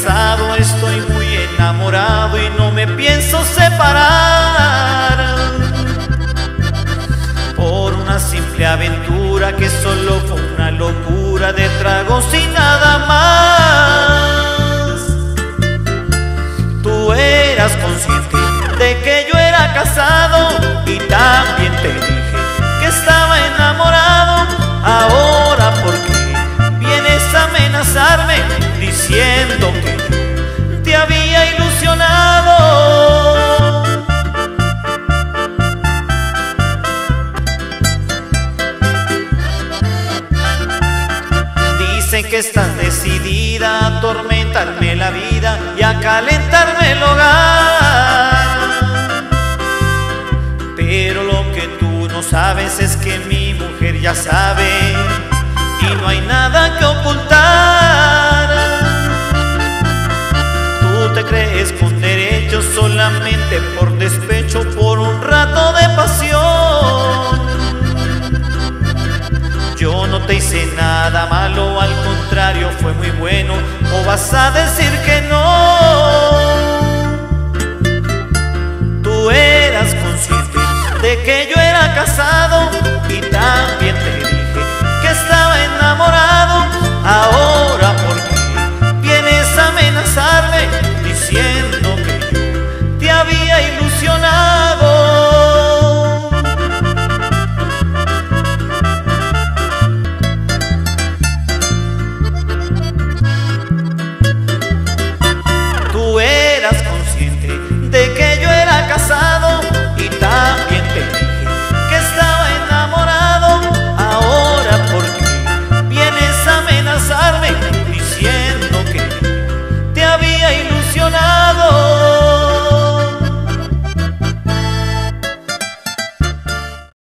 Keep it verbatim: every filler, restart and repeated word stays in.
casado, estoy muy enamorado y no me pienso separar por una simple aventura que solo fue una locura de tragos y nada más. Tú eras consciente de que yo era casado y también te dije que estaba enamorado. Ahora, ¿por qué vienes a amenazarme diciendo que te había ilusionado? Dicen que estás decidida a atormentarme la vida y a calentarme el hogar, pero lo que tú no sabes es que mi mujer ya sabe y no hay nada que ocultar. Tú te crees con derecho solamente por despecho, por un rato de pasión. Yo no te hice nada malo, al contrario fue muy bueno. ¿O vas a decir que no? Tú eras consciente de que yo era casado